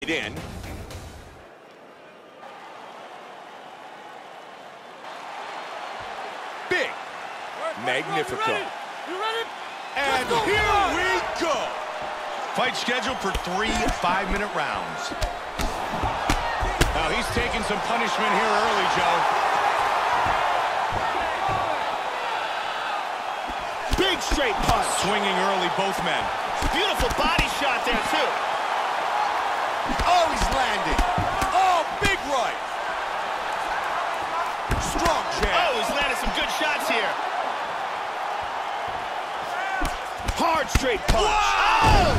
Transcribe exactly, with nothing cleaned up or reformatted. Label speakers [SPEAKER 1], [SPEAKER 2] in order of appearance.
[SPEAKER 1] laid in. Big. Magnifico.
[SPEAKER 2] You ready? You ready?
[SPEAKER 1] And
[SPEAKER 2] go,
[SPEAKER 1] here we go. Fight scheduled for three five-minute rounds. Now he's taking some punishment here early, Joe.
[SPEAKER 2] Big straight punch.
[SPEAKER 1] Swinging early, both men.
[SPEAKER 2] Beautiful body shot there, too.
[SPEAKER 1] Oh, he's landing. Oh, big right. Strong jab.
[SPEAKER 2] Oh, he's landed some good shots here. Hard straight punch.
[SPEAKER 1] Wow!
[SPEAKER 2] Oh!